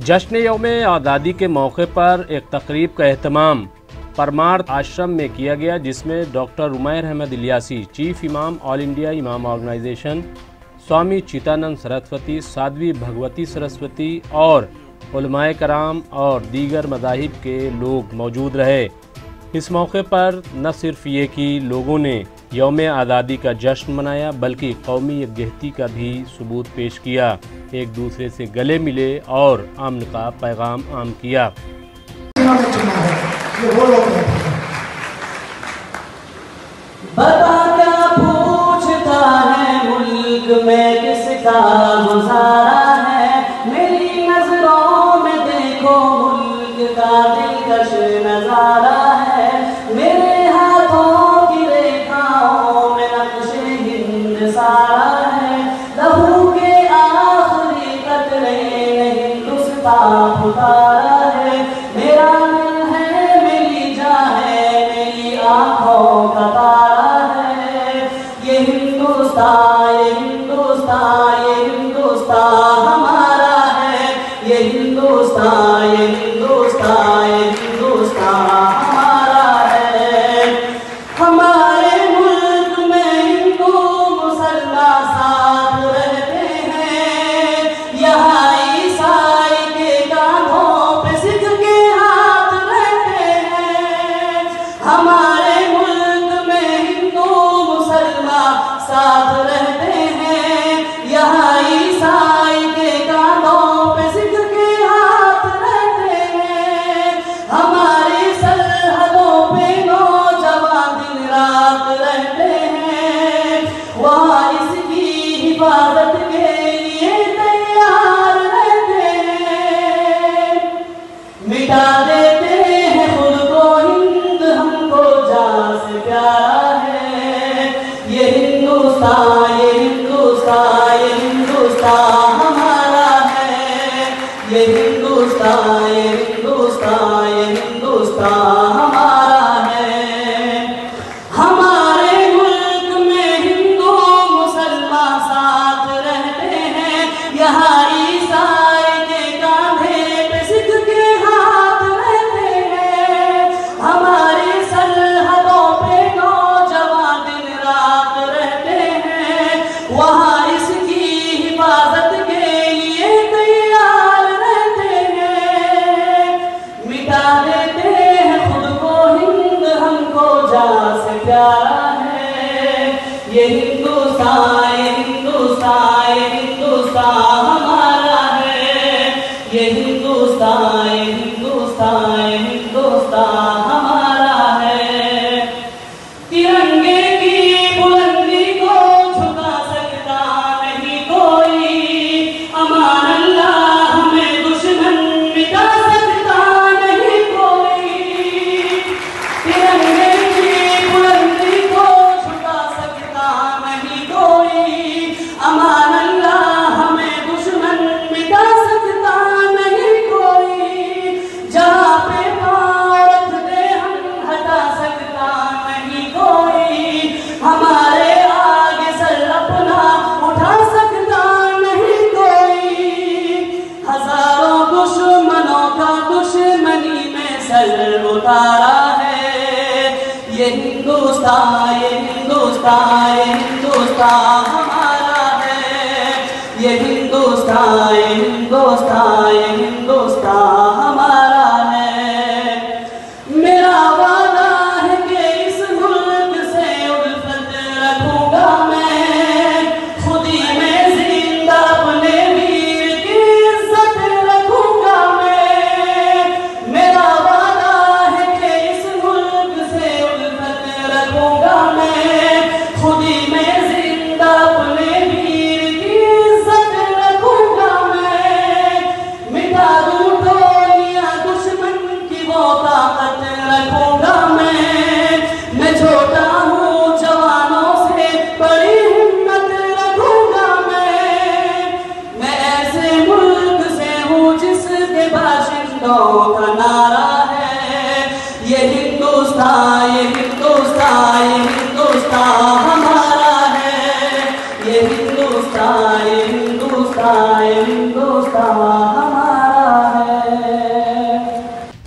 जश्न यौम आज़ादी के मौके पर एक तकरीब का एहतमाम परमार्थ आश्रम में किया गया, जिसमें doctor Umair Ahmed Ilyasi, chief Imam all India Imam organization, Swami Chidanand Saraswati, Sadhvi Bhagwati Saraswati और उलमाए कराम और दीगर मज़ाहिब के लोग मौजूद रहे। इस मौके पर न सिर्फ ये कि लोगों ने यौम आज़ादी का जश्न मनाया, बल्कि कौमी यकजहती का भी सबूत पेश किया, एक दूसरे से गले मिले और अमन का पैगाम आम किया। बता क्या पूछता है मुल्क में किसका गुजारा है, मेरी नजरों में देखो मुल्क का दिलकश नजारा है, मेरे हाथों की रेखाओं में नक्शे हिंद सारा है, लहू के आखिरी कतरे में हिंदुस्तान पुकारा है, मेरा दिल है मेरी जान है मेरी आँखों का तारा है, ये हिंदुस्तान ये हिंदुस्तान ये हिंदुस्तान हमारा है, ये हिंदुस्तान ये हिंदुस्तान ये हिंदुस्तान हमारा है। हमारे मुल्क में हिंदू मुसलमान साथ रहते हैं, यहाँ ईसाई के कांधों पे सिख के हाथ रहते हैं। हमारे मुल्क में हिंदू मुसलमान साथ रहते हैं, यहाँ ईसाई के कांधों पे सिख के हाथ रहते हैं। हमारी सरहदों पे नौजवान दिन रात रहते हैं, वहाँ इसकी हिफाजत के लिए तैयार रहते हैं। मिटा देते हैं खुद को हिंद हमको जान से प्यारा है, ये हिंदुस्तान ये हिंदुस्तान ये हिंदुस्तान हमारा है, ये हिंदुस्तान ये हिंदुस्तान ये हिंदुस्तान हमारा है। हमारे मुल्क में हिंदू मुसलमान साथ रहते हैं, यहाँ ईसाई के कांधे पे सिख के हाथ रहते हैं। हमारी सरहदों पे नौजवान दिन रात रहते हैं, वहाँ इसकी हिफाजत के लिए तैयार रहते हैं। मिटा देते हैं खुद को हिंद हमको जान से प्यारा है, ये हिंदुस्तान ये हिंदुस्तान ये हिंदुस्तान हमारा है, ये हिंदुस्तान ये हिंदुस्तान ये हिंदुस्तान हमारा है। तिरंगे की बुलंदी को झुका सकता नहीं कोई, अमान अल्लाह हमें दुश्मन मिटा सकता नहीं कोई। तिरंगे की बुलंदी को झुका सकता नहीं कोई, अमान अल्लाह हमें दुश्मन मिटा सकता नहीं कोई। जहाँ पे पाँव रख दे हम हटा सकता नहीं कोई, हमारे आगे सर अपना उठा सकता नहीं कोई। हजारों दुश्मनों का दुश्मनी में सर उतारा है, ये हिंदुस्तान ये हिंदुस्तान ये हिंदुस्तान हमारा है, ये हिंदुस्तान ये हिंदुस्तान ये हिंदुस्तान हमारा है। मेरा वादा है कि इस मुल्क से उल्फत रखूंगा मैं, खुदी में जिंदा अपने वीर की इज्जत रखूंगा मैं। मेरा वादा है कि इस मुल्क से उल्फत रखूंगा मैं, खुदी में जिंदा अपने वीर की इज्जत रखूंगा मैं। मिटा दूं टोलियां दुश्मन की वो ताकत रखूंगा मैं छोटा हूँ जवानों से बड़ी हिम्मत रखूंगा मैं ऐसे मुल्क से हूँ जिसके बाशिंदों का नारा है, ये हिंदुस्तान ये हिंदुस्तान ये हिंदुस्तान हमारा है, ये हिंदुस्तान ये हिंदुस्तान ये हिंदुस्तान हमारा है।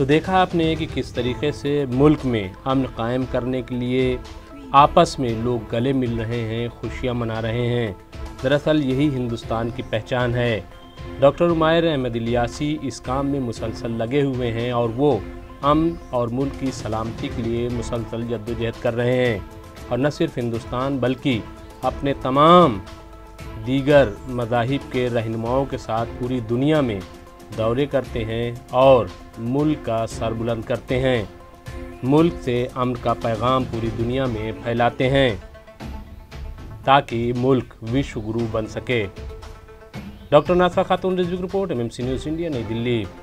तो देखा आपने कि किस तरीके से मुल्क में अमन कायम करने के लिए आपस में लोग गले मिल रहे हैं, खुशियां मना रहे हैं। दरअसल यही हिंदुस्तान की पहचान है। डॉक्टर उमैर अहमद इलियासी इस काम में मुसलसल लगे हुए हैं और वो अमन और मुल्क की सलामती के लिए मुसलसल जद्दोजहद कर रहे हैं। और न सिर्फ हिंदुस्तान बल्कि अपने तमाम दीगर मज़ाहिब के रहनुमाओं के साथ पूरी दुनिया में दौरे करते हैं और मुल्क का सर बुलंद करते हैं, मुल्क से अमन का पैगाम पूरी दुनिया में फैलाते हैं ताकि मुल्क विश्व गुरु बन सके। डॉक्टर नासरा खातून रिपोर्ट, MMC न्यूज़ इंडिया, नई दिल्ली।